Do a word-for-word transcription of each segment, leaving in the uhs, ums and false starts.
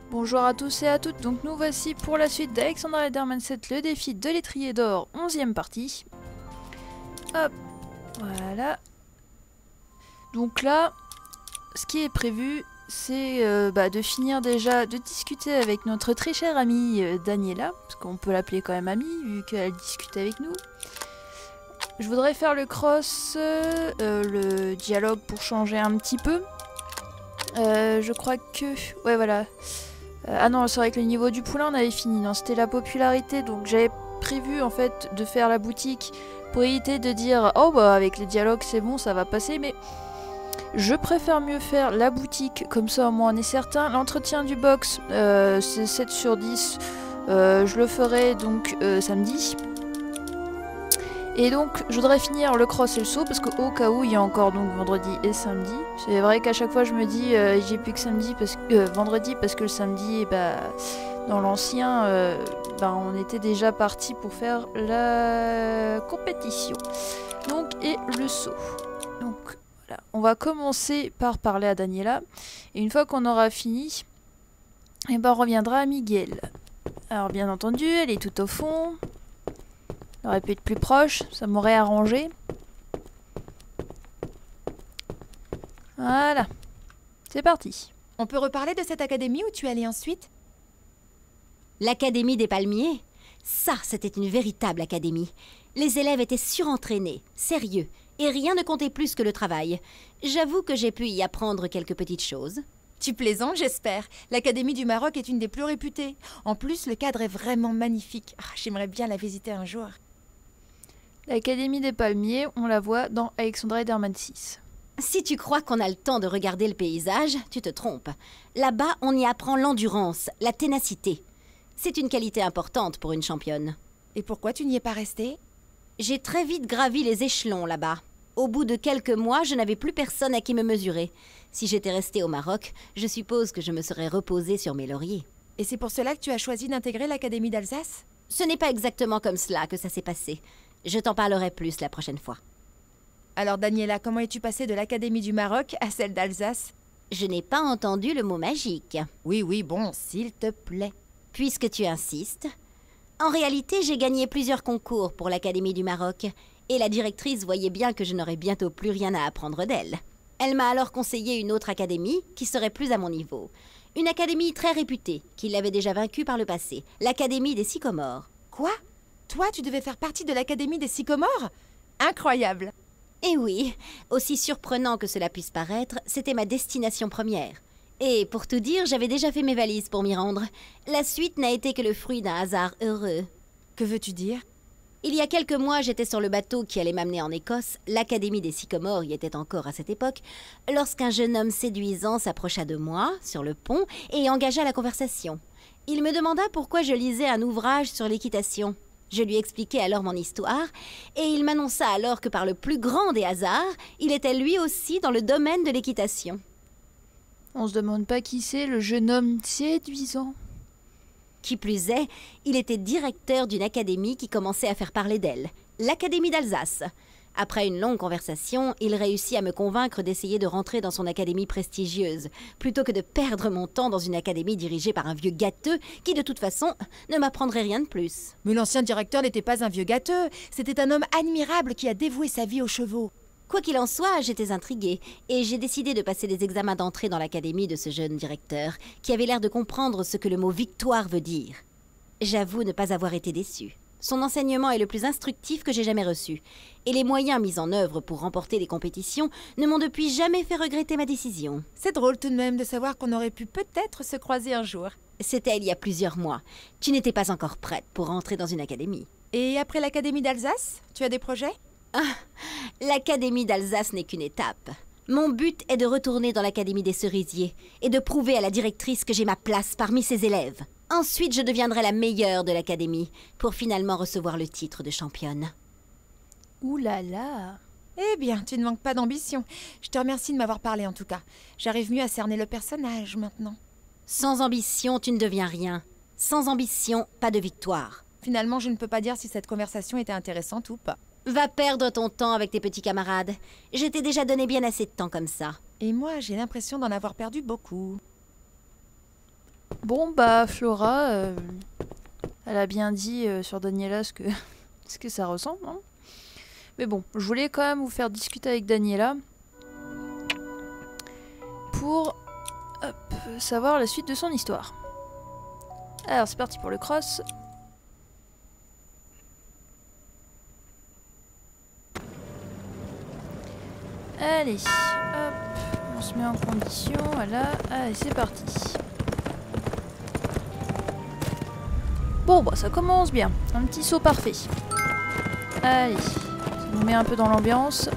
Bonjour à tous et à toutes, donc nous voici pour la suite d'Alexandra Lederman sept, le défi de l'étrier d'or, onzième partie. Hop, voilà. Donc là, ce qui est prévu, c'est euh, bah, de finir déjà, de discuter avec notre très chère amie euh, Daniela, parce qu'on peut l'appeler quand même amie, vu qu'elle discute avec nous. Je voudrais faire le cross, euh, euh, le dialogue pour changer un petit peu. Euh, je crois que... Ouais, voilà. Euh, ah non, c'est vrai que le niveau du poulain, on avait fini. Non, c'était la popularité, donc j'avais prévu en fait de faire la boutique pour éviter de dire « Oh bah avec les dialogues c'est bon, ça va passer », mais je préfère mieux faire la boutique, comme ça au moins on est certain. L'entretien du box, euh, c'est sept sur dix, euh, je le ferai donc euh, samedi. Et donc je voudrais finir le cross et le saut parce qu'au cas où il y a encore donc vendredi et samedi. C'est vrai qu'à chaque fois je me dis euh, j'ai plus que samedi parce que euh, vendredi parce que le samedi bah, dans l'ancien euh, bah, on était déjà parti pour faire la compétition. Donc et le saut. Donc voilà, on va commencer par parler à Daniela et une fois qu'on aura fini, et ben on reviendra à Miguel. Alors bien entendu, elle est tout au fond. Elle aurait pu être plus proche, ça m'aurait arrangé. Voilà. C'est parti. On peut reparler de cette académie où tu es allée ensuite? L'Académie des Palmiers? Ça, c'était une véritable académie. Les élèves étaient surentraînés, sérieux, et rien ne comptait plus que le travail. J'avoue que j'ai pu y apprendre quelques petites choses. Tu plaisantes, j'espère. L'Académie du Maroc est une des plus réputées. En plus, le cadre est vraiment magnifique. Ah, j'aimerais bien la visiter un jour. L'Académie des Palmiers, on la voit dans Alexandra Lederman six. Si tu crois qu'on a le temps de regarder le paysage, tu te trompes. Là-bas, on y apprend l'endurance, la ténacité. C'est une qualité importante pour une championne. Et pourquoi tu n'y es pas restée? J'ai très vite gravi les échelons là-bas. Au bout de quelques mois, je n'avais plus personne à qui me mesurer. Si j'étais restée au Maroc, je suppose que je me serais reposée sur mes lauriers. Et c'est pour cela que tu as choisi d'intégrer l'Académie d'Alsace? Ce n'est pas exactement comme cela que ça s'est passé. Je t'en parlerai plus la prochaine fois. Alors Daniela, comment es-tu passée de l'Académie du Maroc à celle d'Alsace? Je n'ai pas entendu le mot magique. Oui, oui, bon, s'il te plaît. Puisque tu insistes. En réalité, j'ai gagné plusieurs concours pour l'Académie du Maroc. Et la directrice voyait bien que je n'aurais bientôt plus rien à apprendre d'elle. Elle m'a alors conseillé une autre académie qui serait plus à mon niveau. Une académie très réputée, qui l'avait déjà vaincue par le passé. L'Académie des Sycomores. Quoi? Toi, tu devais faire partie de l'Académie des Sycomores? Incroyable! Eh oui, aussi surprenant que cela puisse paraître, c'était ma destination première. Et pour tout dire, j'avais déjà fait mes valises pour m'y rendre. La suite n'a été que le fruit d'un hasard heureux. Que veux-tu dire? Il y a quelques mois, j'étais sur le bateau qui allait m'amener en Écosse, l'Académie des Sycomores y était encore à cette époque, lorsqu'un jeune homme séduisant s'approcha de moi, sur le pont, et engagea la conversation. Il me demanda pourquoi je lisais un ouvrage sur l'équitation. Je lui expliquai alors mon histoire, et il m'annonça alors que par le plus grand des hasards, il était lui aussi dans le domaine de l'équitation. On se demande pas qui c'est, le jeune homme séduisant. Qui plus est, il était directeur d'une académie qui commençait à faire parler d'elle, l'Académie d'Alsace. Après une longue conversation, il réussit à me convaincre d'essayer de rentrer dans son académie prestigieuse, plutôt que de perdre mon temps dans une académie dirigée par un vieux gâteux qui, de toute façon, ne m'apprendrait rien de plus. Mais l'ancien directeur n'était pas un vieux gâteux, c'était un homme admirable qui a dévoué sa vie aux chevaux. Quoi qu'il en soit, j'étais intriguée, et j'ai décidé de passer des examens d'entrée dans l'académie de ce jeune directeur, qui avait l'air de comprendre ce que le mot « victoire » veut dire. J'avoue ne pas avoir été déçue. Son enseignement est le plus instructif que j'ai jamais reçu, et les moyens mis en œuvre pour remporter les compétitions ne m'ont depuis jamais fait regretter ma décision. C'est drôle tout de même de savoir qu'on aurait pu peut-être se croiser un jour. C'était il y a plusieurs mois. Tu n'étais pas encore prête pour entrer dans une académie. Et après l'Académie d'Alsace, tu as des projets? Ah, l'Académie d'Alsace n'est qu'une étape. Mon but est de retourner dans l'Académie des Cerisiers et de prouver à la directrice que j'ai ma place parmi ses élèves. Ensuite, je deviendrai la meilleure de l'Académie pour finalement recevoir le titre de championne. Ouh là là. Eh bien, tu ne manques pas d'ambition. Je te remercie de m'avoir parlé en tout cas. J'arrive mieux à cerner le personnage maintenant. Sans ambition, tu ne deviens rien. Sans ambition, pas de victoire. Finalement, je ne peux pas dire si cette conversation était intéressante ou pas. Va perdre ton temps avec tes petits camarades. Je t'ai déjà donné bien assez de temps comme ça. Et moi, j'ai l'impression d'en avoir perdu beaucoup. Bon bah Flora, euh, elle a bien dit euh, sur Daniela ce que, ce que ça ressemble. Hein. Mais bon, je voulais quand même vous faire discuter avec Daniela pour hop, savoir la suite de son histoire. Alors c'est parti pour le cross. Allez, hop, on se met en condition, voilà, allez c'est parti. Bon bah ça commence bien, un petit saut parfait. Allez, ça nous met un peu dans l'ambiance.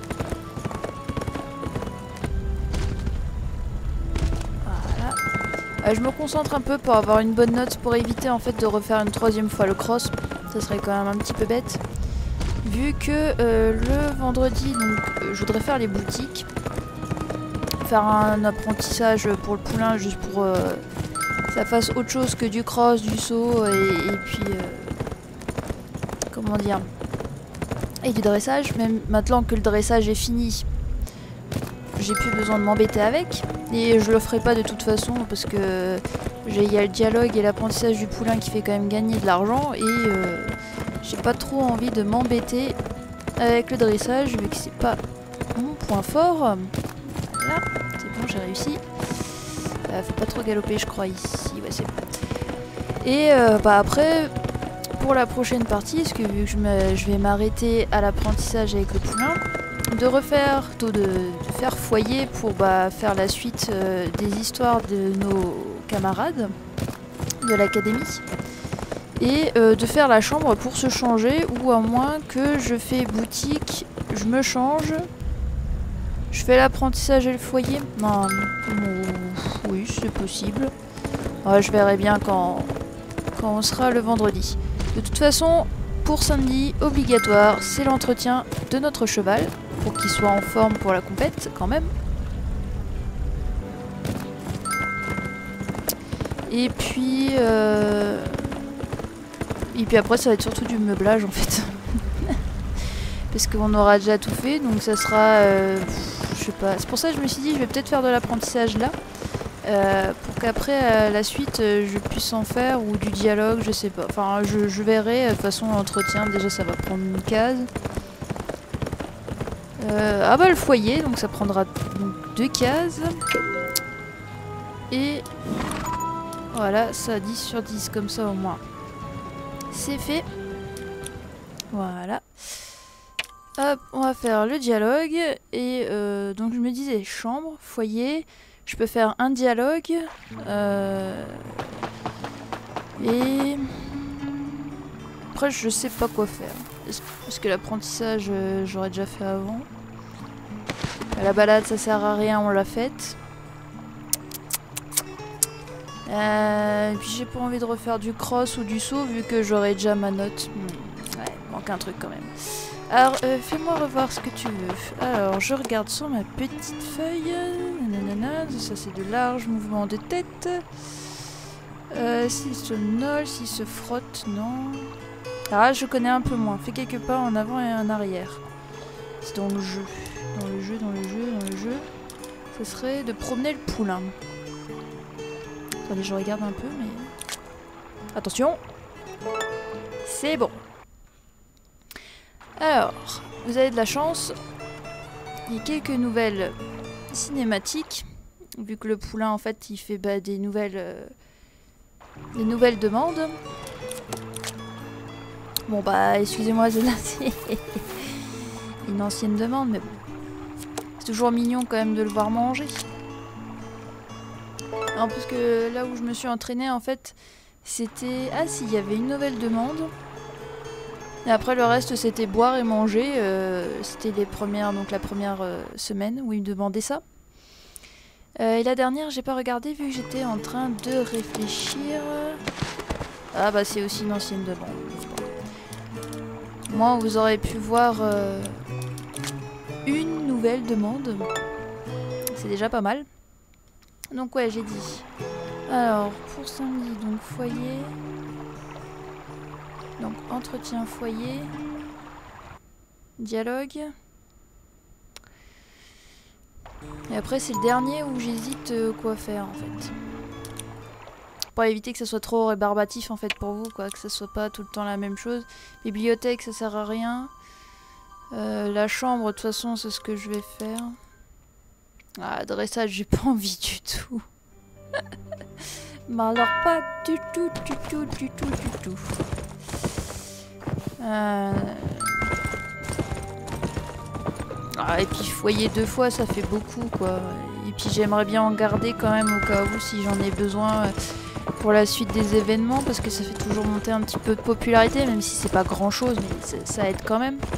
Voilà. Euh, je me concentre un peu pour avoir une bonne note pour éviter en fait de refaire une troisième fois le cross. Ça serait quand même un petit peu bête. Vu que euh, le vendredi, donc, euh, je voudrais faire les boutiques, faire un apprentissage pour le poulain, juste pour euh, que ça fasse autre chose que du cross, du saut, et, et puis, euh, comment dire, et du dressage. Même maintenant que le dressage est fini, j'ai plus besoin de m'embêter avec, et je le ferai pas de toute façon, parce que il y a le dialogue et l'apprentissage du poulain qui fait quand même gagner de l'argent, et... Euh, j'ai pas trop envie de m'embêter avec le dressage vu que c'est pas mon point fort. Voilà, c'est bon, j'ai réussi. Euh, faut pas trop galoper, je crois, ici. Ouais, c'est bon. Et euh, bah après, pour la prochaine partie, parce que vu que je, me, je vais m'arrêter à l'apprentissage avec le poulain, de refaire, de, de faire foyer pour bah, faire la suite euh, des histoires de nos camarades de l'académie. Et euh, de faire la chambre pour se changer, ou à moins que je fais boutique, je me change, je fais l'apprentissage et le foyer. Non, oh, oui, c'est possible. Ouais, je verrai bien quand, quand on sera le vendredi. De toute façon, pour samedi, obligatoire, c'est l'entretien de notre cheval, pour qu'il soit en forme pour la compète quand même. Et puis... Euh... Et puis après ça va être surtout du meublage en fait. Parce qu'on aura déjà tout fait, donc ça sera... Euh, je sais pas. C'est pour ça que je me suis dit je vais peut-être faire de l'apprentissage là. Euh, pour qu'après à la suite euh, je puisse en faire, ou du dialogue, je sais pas. Enfin je, je verrai, de toute façon l'entretien déjà ça va prendre une case. Euh, ah bah le foyer, donc ça prendra donc, deux cases. Et voilà, ça dix sur dix comme ça au moins. C'est fait. Voilà. Hop, on va faire le dialogue. Et euh, donc je me disais, chambre, foyer. Je peux faire un dialogue. Euh, et... Après, je sais pas quoi faire. Parce que l'apprentissage, euh, j'aurais déjà fait avant. La balade, ça sert à rien, on l'a faite. Euh, et puis j'ai pas envie de refaire du cross ou du saut vu que j'aurai déjà ma note. Hmm, ouais, manque un truc quand même. Alors, euh, fais-moi revoir ce que tu veux. Alors, je regarde sur ma petite feuille. Nanana, ça c'est de large mouvement de tête. Euh, s'il se nole, s'il se frotte, non. Ah, je connais un peu moins. Fais quelques pas en avant et en arrière. C'est dans le jeu. Dans le jeu, dans le jeu, dans le jeu. Ça serait de promener le poulain. Attendez, je regarde un peu, mais... Attention. C'est bon. Alors, vous avez de la chance. Il y a quelques nouvelles cinématiques. Vu que le poulain, en fait, il fait bah, des nouvelles... Euh, des nouvelles demandes. Bon, bah, excusez-moi, c'est une ancienne demande, mais bon. C'est toujours mignon, quand même, de le voir manger. Non, parce que là où je me suis entraînée, en fait, c'était... Ah si, il y avait une nouvelle demande. Et après, le reste, c'était boire et manger. Euh, c'était les premières, donc la première euh, semaine où ils me demandaient ça. Euh, et la dernière, j'ai pas regardé vu que j'étais en train de réfléchir. Ah bah, c'est aussi une ancienne demande. Moi, vous aurez pu voir euh, une nouvelle demande. C'est déjà pas mal. Donc ouais, j'ai dit. Alors, pour samedi, donc foyer. Donc, entretien foyer. Dialogue. Et après, c'est le dernier où j'hésite euh, quoi faire, en fait. pour éviter que ça soit trop rébarbatif en fait pour vous, quoi, que ça soit pas tout le temps la même chose. Bibliothèque, ça sert à rien. Euh, la chambre, de toute façon, c'est ce que je vais faire. Ah, dressage, j'ai pas envie du tout. Mais alors pas du tout, du tout, du tout, du tout. Euh... Ah, et puis foyer deux fois, ça fait beaucoup, quoi. Et puis j'aimerais bien en garder quand même au cas où si j'en ai besoin pour la suite des événements, parce que ça fait toujours monter un petit peu de popularité, même si c'est pas grand chose, mais ça aide quand même.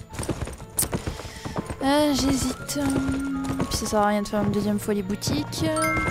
Euh, J'hésite. Puis ça sert à rien de faire une deuxième fois les boutiques.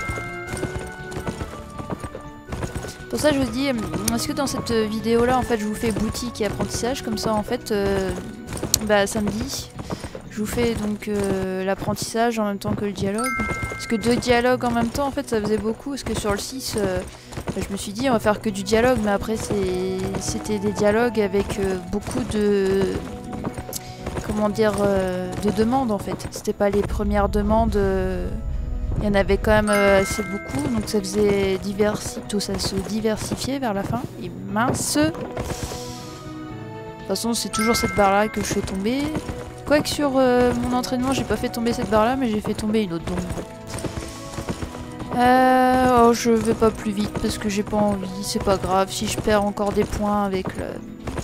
Pour ça je vous dis, est-ce que dans cette vidéo là en fait je vous fais boutique et apprentissage, comme ça en fait euh, bah samedi je vous fais donc euh, l'apprentissage en même temps que le dialogue. Parce que deux dialogues en même temps en fait ça faisait beaucoup, parce que sur le six euh, bah, je me suis dit on va faire que du dialogue, mais après c'était des dialogues avec euh, beaucoup de... comment dire, euh, de demandes en fait. C'était pas les premières demandes, euh, il y en avait quand même euh, assez beaucoup, donc ça faisait diversi tout ça se diversifiait vers la fin. Et mince. De toute façon, c'est toujours cette barre là que je fais tomber. Quoique sur euh, mon entraînement, j'ai pas fait tomber cette barre là, mais j'ai fait tomber une autre. Donc euh, oh, je vais pas plus vite parce que j'ai pas envie. C'est pas grave si je perds encore des points avec le.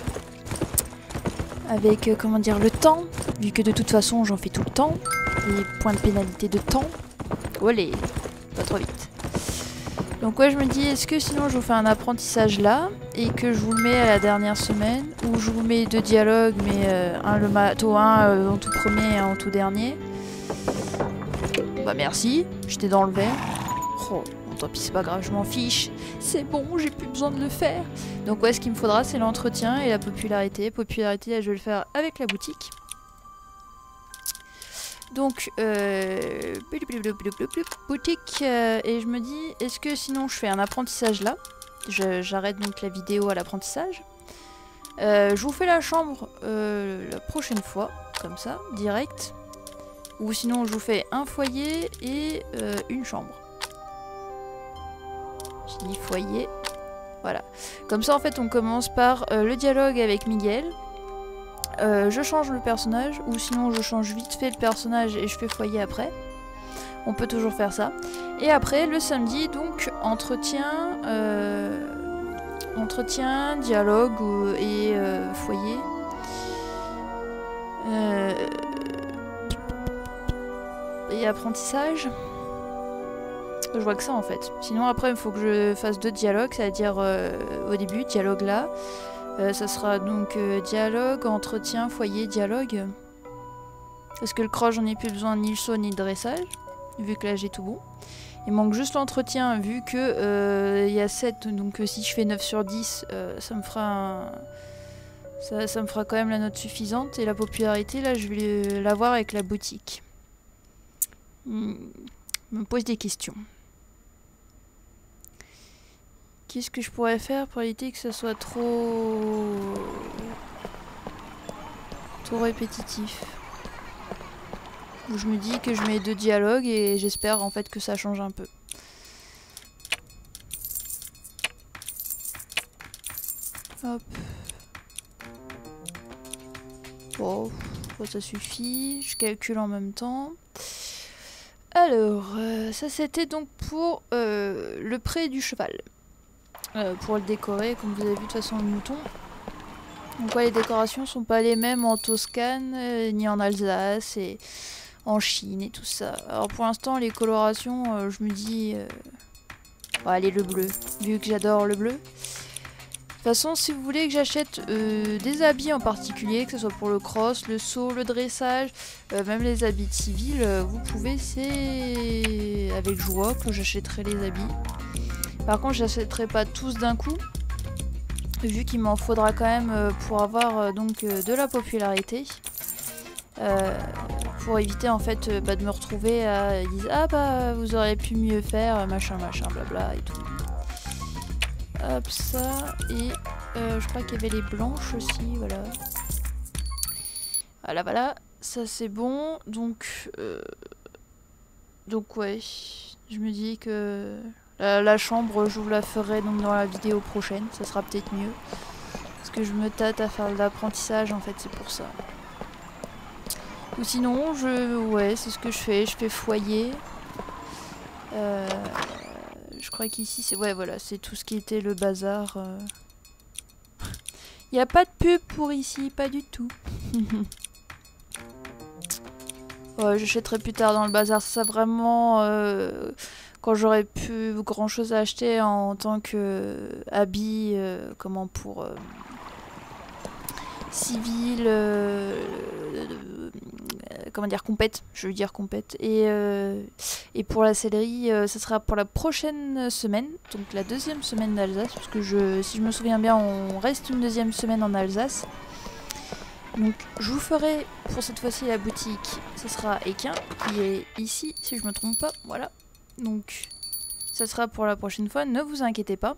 Avec, euh, comment dire, le temps, vu que de toute façon j'en fais tout le temps, les points de pénalité de temps. Allez, pas trop vite. Donc ouais, je me dis, est-ce que sinon je vous fais un apprentissage là, et que je vous le mets à la dernière semaine, ou je vous mets deux dialogues, mais euh, un le mato, un euh, en tout premier et un en tout dernier. Bah merci, j'étais dans le vert. Oh, bon, tant pis, c'est pas grave, je m'en fiche. C'est bon, j'ai plus besoin de le faire. Donc ouais, ce qu'il me faudra, c'est l'entretien et la popularité. Popularité, là, je vais le faire avec la boutique. Donc, euh... boutique, euh, et je me dis, est-ce que sinon je fais un apprentissage là? J'arrête donc la vidéo à l'apprentissage. Euh, je vous fais la chambre euh, la prochaine fois, comme ça, direct. Ou sinon, je vous fais un foyer et euh, une chambre. J'ai dit foyer. Voilà. Comme ça, en fait, on commence par euh, le dialogue avec Miguel. Euh, je change le personnage, ou sinon je change vite fait le personnage et je fais foyer après. On peut toujours faire ça. Et après, le samedi, donc, entretien, euh, entretien, dialogue euh, et euh, foyer. Euh, et apprentissage. Je vois que ça en fait. Sinon après il faut que je fasse deux dialogues, c'est-à-dire euh, au début, dialogue là. Euh, ça sera donc euh, dialogue, entretien, foyer, dialogue. Parce que le croche, j'en ai plus besoin ni le saut ni le dressage, vu que là j'ai tout bon. Il manque juste l'entretien, vu que euh, il y a sept, donc euh, si je fais neuf sur dix, euh, ça me fera un... ça, ça me fera quand même la note suffisante. Et la popularité, là je vais l'avoir avec la boutique. Hmm. Je me pose des questions. Qu'est-ce que je pourrais faire pour éviter que ça soit trop... trop répétitif? Où je me dis que je mets deux dialogues et j'espère en fait que ça change un peu. Hop. Bon, ça suffit. Je calcule en même temps. Alors, euh, ça c'était donc pour euh, le pré du cheval. Euh, pour le décorer, comme vous avez vu de toute façon le mouton. Donc ouais, les décorations sont pas les mêmes en Toscane, euh, ni en Alsace, et en Chine et tout ça. Alors pour l'instant, les colorations, euh, je me dis... Euh... Bon, allez, le bleu, vu que j'adore le bleu. De toute façon, si vous voulez que j'achète euh, des habits en particulier, que ce soit pour le cross, le saut, le dressage, euh, même les habits de civil, euh, vous pouvez, c'est avec joie que j'achèterai les habits. Par contre, j'achèterai pas tous d'un coup, vu qu'il m'en faudra quand même euh, pour avoir euh, donc euh, de la popularité. Euh, pour éviter en fait euh, bah, de me retrouver à dire ah bah vous auriez pu mieux faire, machin machin blabla et tout. Hop, ça, et euh, je crois qu'il y avait les blanches aussi, voilà. Voilà, voilà, ça c'est bon, donc... Euh, donc ouais, je me dis que La, la chambre, je vous la ferai donc dans la vidéo prochaine, ça sera peut-être mieux. Parce que je me tâte à faire de l'apprentissage en fait, c'est pour ça. Ou sinon, je, ouais, c'est ce que je fais, je fais foyer. Euh, je crois qu'ici, c'est, ouais, voilà, c'est tout ce qui était le bazar. Euh... Il n'y a pas de pub pour ici, pas du tout. Ouais, j'achèterai plus tard dans le bazar. Ça vraiment euh, quand j'aurai plus grand chose à acheter en tant que euh, habit, euh, comment pour euh, civil, euh, euh, comment dire, compète. Je veux dire compète. Et euh, et pour la sellerie, euh, ça sera pour la prochaine semaine, donc la deuxième semaine d'Alsace, parce que je, si je me souviens bien, on reste une deuxième semaine en Alsace. Donc je vous ferai pour cette fois-ci la boutique, ce sera Équin qui est ici si je me trompe pas, voilà. Donc ça sera pour la prochaine fois, ne vous inquiétez pas.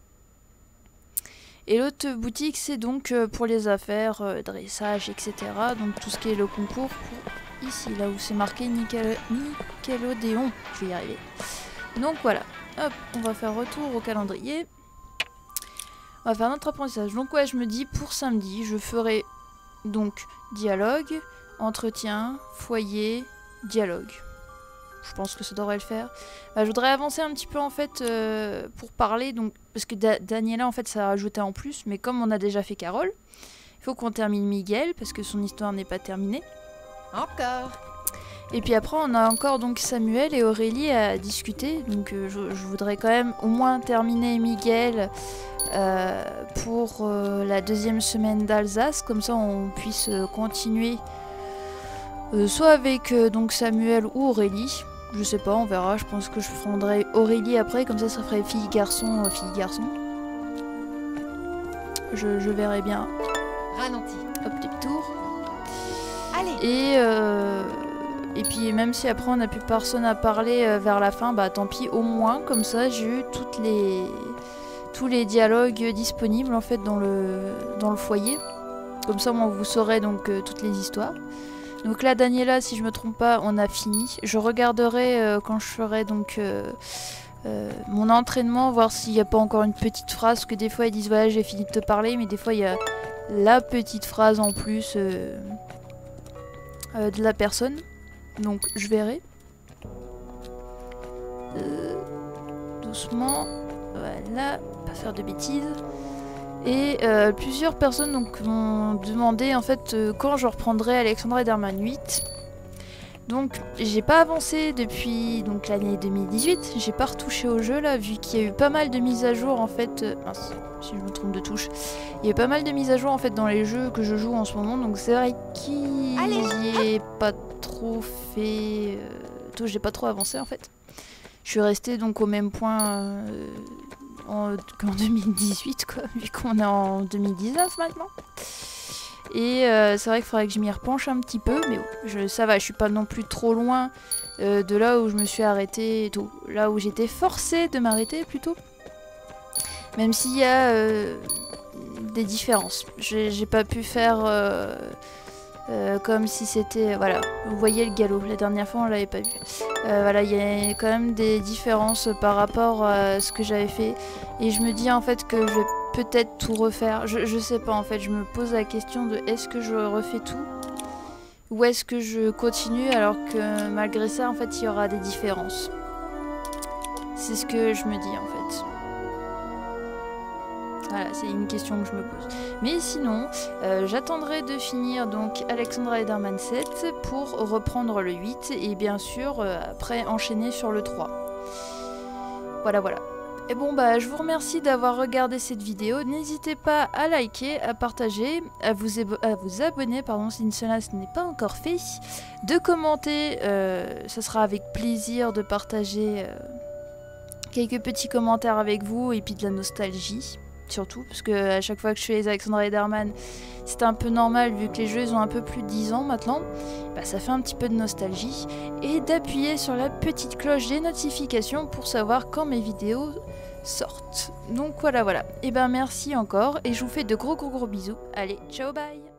Et l'autre boutique c'est donc pour les affaires, euh, dressage, et cetera. Donc tout ce qui est le concours pour ici, là où c'est marqué Nickel Nickelodeon, je vais y arriver. Donc voilà, hop, on va faire retour au calendrier. On va faire notre apprentissage. Donc ouais, je me dis pour samedi, je ferai donc dialogue, entretien, foyer, dialogue. Je pense que ça devrait le faire. Bah, je voudrais avancer un petit peu en fait euh, pour parler, donc parce que da Daniela en fait ça a rajouté en plus, mais comme on a déjà fait Carole, il faut qu'on termine Miguel parce que son histoire n'est pas terminée. Encore. Et puis après on a encore donc Samuel et Aurélie à discuter, donc euh, je, je voudrais quand même au moins terminer Miguel euh, pour euh, la deuxième semaine d'Alsace, comme ça on puisse euh, continuer euh, soit avec euh, donc Samuel ou Aurélie, je sais pas, on verra, je pense que je prendrai Aurélie après, comme ça ça ferait fille-garçon, euh, fille-garçon. Je, je verrai bien. Ralenti. Hop, petit tour. Allez. Et euh, Et puis même si après on n'a plus personne à parler euh, vers la fin, bah tant pis, au moins comme ça j'ai eu toutes les tous les dialogues disponibles en fait dans le dans le foyer. Comme ça moi vous saurez donc euh, toutes les histoires. Donc là Daniela, si je me trompe pas, on a fini. Je regarderai euh, quand je ferai donc euh, euh, mon entraînement, voir s'il n'y a pas encore une petite phrase, parce que des fois ils disent voilà j'ai fini de te parler, mais des fois il y a la petite phrase en plus euh, euh, de la personne. Donc je verrai. Euh, doucement. Voilà. Pas faire de bêtises. Et euh, plusieurs personnes donc m'ont demandé en fait euh, quand je reprendrai Alexandra Ederman huit. Donc j'ai pas avancé depuis donc l'année deux mille dix-huit. J'ai pas retouché au jeu là, vu qu'il y a eu pas mal de mises à jour en fait. Euh, mince, si je me trompe de touche. Il y a pas mal de mises à jour en fait dans les jeux que je joue en ce moment. Donc c'est vrai qu'il y est pas trop fait. Euh, tout, j'ai pas trop avancé en fait. Je suis restée donc au même point euh, en, qu'en deux mille dix-huit quoi, vu qu'on est en deux mille dix-neuf maintenant. Et euh, c'est vrai qu'il faudrait que je m'y repenche un petit peu, mais bon, je, ça va, je suis pas non plus trop loin euh, de là où je me suis arrêtée et tout. Là où j'étais forcée de m'arrêter plutôt. Même s'il y a euh, des différences. J'ai pas pu faire euh, euh, comme si c'était... Voilà, vous voyez le galop, la dernière fois on l'avait pas vu. Euh, voilà, il y a quand même des différences par rapport à ce que j'avais fait. Et je me dis en fait que je vais peut-être tout refaire. Je, je sais pas en fait, je me pose la question de est-ce que je refais tout ou est-ce que je continue alors que malgré ça en fait il y aura des différences. C'est ce que je me dis en fait. Voilà, c'est une question que je me pose. Mais sinon, euh, j'attendrai de finir donc Alexandra Ederman sept pour reprendre le huit et bien sûr euh, après enchaîner sur le trois. Voilà, voilà. Et bon bah je vous remercie d'avoir regardé cette vidéo. N'hésitez pas à liker, à partager, à vous, à vous abonner pardon, si cela ce n'est pas encore fait. De commenter, euh, ce sera avec plaisir de partager euh, quelques petits commentaires avec vous et puis de la nostalgie. Surtout, parce que à chaque fois que je fais les Alexandra Ederman, c'est un peu normal vu que les jeux ils ont un peu plus de dix ans maintenant, bah, ça fait un petit peu de nostalgie. Et d'appuyer sur la petite cloche des notifications pour savoir quand mes vidéos sortent. Donc voilà voilà, et ben merci encore et je vous fais de gros gros gros bisous. Allez, ciao bye.